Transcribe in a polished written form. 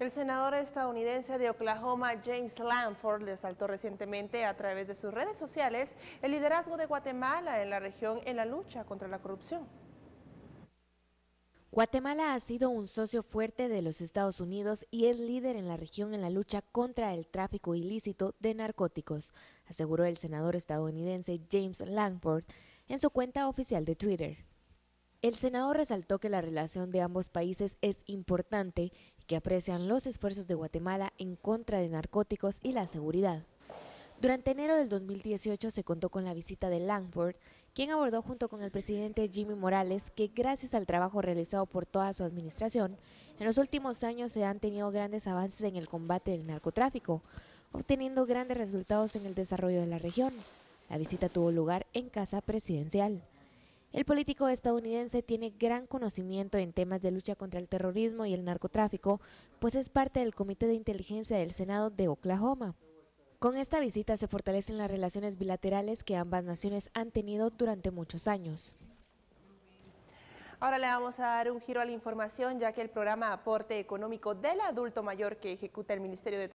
El senador estadounidense de Oklahoma, James Lankford, resaltó recientemente a través de sus redes sociales el liderazgo de Guatemala en la región en la lucha contra la corrupción. Guatemala ha sido un socio fuerte de los Estados Unidos y es líder en la región en la lucha contra el tráfico ilícito de narcóticos, aseguró el senador estadounidense James Lankford en su cuenta oficial de Twitter. El senador resaltó que la relación de ambos países es importante y que aprecian los esfuerzos de Guatemala en contra de narcóticos y la seguridad. Durante enero del 2018 se contó con la visita de Lankford, quien abordó junto con el presidente Jimmy Morales que gracias al trabajo realizado por toda su administración, en los últimos años se han tenido grandes avances en el combate del narcotráfico, obteniendo grandes resultados en el desarrollo de la región. La visita tuvo lugar en Casa Presidencial. El político estadounidense tiene gran conocimiento en temas de lucha contra el terrorismo y el narcotráfico, pues es parte del Comité de Inteligencia del Senado de Oklahoma. Con esta visita se fortalecen las relaciones bilaterales que ambas naciones han tenido durante muchos años. Ahora le vamos a dar un giro a la información, ya que el programa Aporte Económico del Adulto Mayor que ejecuta el Ministerio de